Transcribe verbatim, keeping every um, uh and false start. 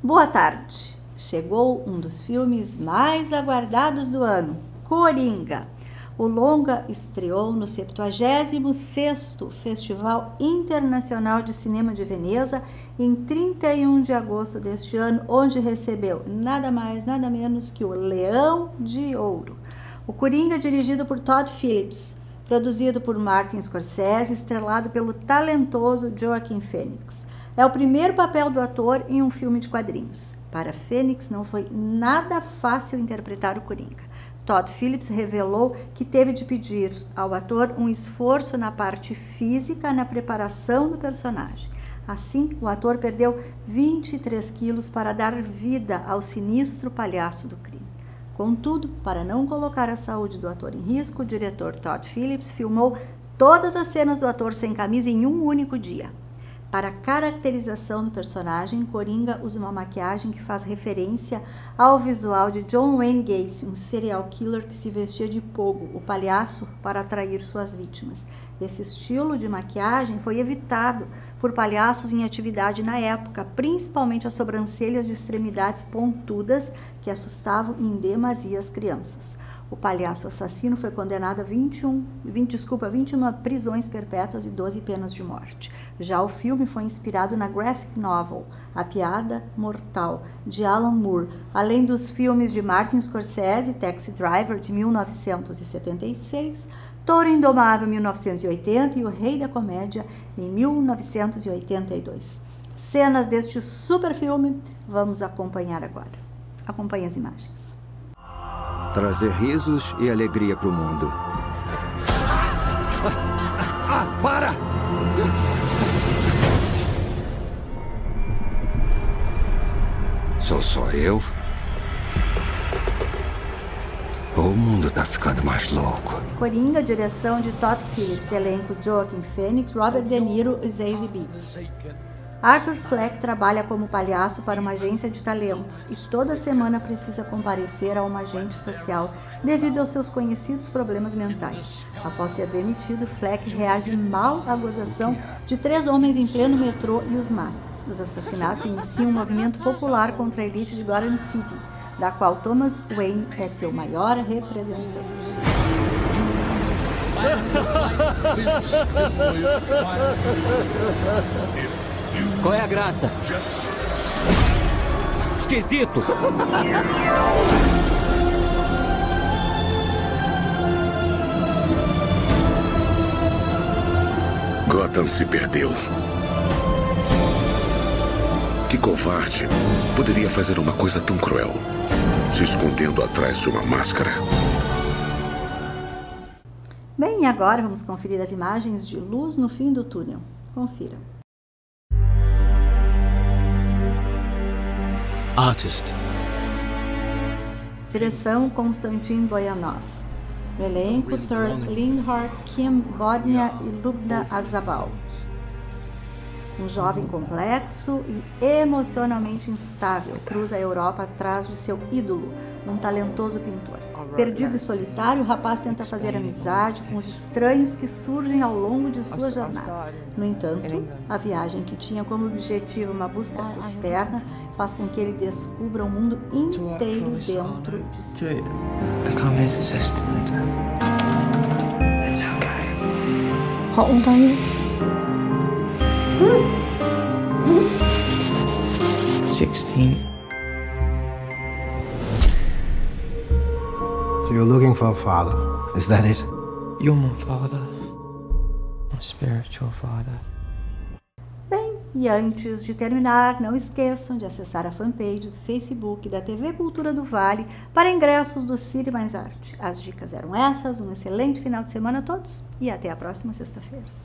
Boa tarde! Chegou um dos filmes mais aguardados do ano, Coringa. O longa estreou no septuagésimo sexto Festival Internacional de Cinema de Veneza em trinta e um de agosto deste ano, onde recebeu nada mais, nada menos que o Leão de Ouro. O Coringa, dirigido por Todd Phillips, produzido por Martin Scorsese, estrelado pelo talentoso Joaquin Phoenix. É o primeiro papel do ator em um filme de quadrinhos. Para Phoenix não foi nada fácil interpretar o Coringa. Todd Phillips revelou que teve de pedir ao ator um esforço na parte física, na preparação do personagem. Assim, o ator perdeu vinte e três quilos para dar vida ao sinistro palhaço do crime. Contudo, para não colocar a saúde do ator em risco, o diretor Todd Phillips filmou todas as cenas do ator sem camisa em um único dia. Para a caracterização do personagem, Coringa usa uma maquiagem que faz referência ao visual de John Wayne Gacy, um serial killer que se vestia de pogo, o palhaço, para atrair suas vítimas. Esse estilo de maquiagem foi evitado por palhaços em atividade na época, principalmente as sobrancelhas de extremidades pontudas que assustavam em demasia as crianças. O palhaço assassino foi condenado a vinte e um, vinte, desculpa, vinte e uma prisões perpétuas e doze penas de morte. Já o filme foi inspirado na graphic novel A Piada Mortal, de Alan Moore, além dos filmes de Martin Scorsese, Taxi Driver, de mil novecentos e setenta e seis, Touro Indomável, mil novecentos e oitenta, e O Rei da Comédia, em mil novecentos e oitenta e dois. Cenas deste super filme vamos acompanhar agora. Acompanhe as imagens. Trazer risos e alegria para o mundo. Ah, ah, para! Sou só eu? Ou o mundo tá ficando mais louco? Coringa, direção de Todd Phillips, elenco Joaquin Phoenix, Robert De Niro e Zazie Beetz. Arthur Fleck trabalha como palhaço para uma agência de talentos e toda semana precisa comparecer a uma agente social devido aos seus conhecidos problemas mentais. Após ser demitido, Fleck reage mal à gozação de três homens em pleno metrô e os mata. Os assassinatos iniciam um movimento popular contra a elite de Gotham City, da qual Thomas Wayne é seu maior representante. Qual é a graça? Esquisito! Gotham se perdeu. Que covarde poderia fazer uma coisa tão cruel, se escondendo atrás de uma máscara. Bem, e agora vamos conferir as imagens de Luz no Fim do Túnel. Confira. Artist. Direção Konstantin Boyanov. No elenco, Thor Lindhardt, Kim Bodnia e Lubna Azabal. Um jovem complexo e emocionalmente instável cruza a Europa atrás de seu ídolo, um talentoso pintor. Perdido e solitário, o rapaz tenta fazer amizade com os estranhos que surgem ao longo de sua jornada. No entanto, a viagem, que tinha como objetivo uma busca externa, faz com que ele descubra o mundo inteiro dentro de si. How old are you? Sixteen. So you're looking for a father, is that it? You're my father. My spiritual father. Bem, e antes de terminar, não esqueçam de acessar a fanpage do Facebook da T V Cultura do Vale para ingressos do Cine Mais Arte. As dicas eram essas, um excelente final de semana a todos e até a próxima sexta-feira.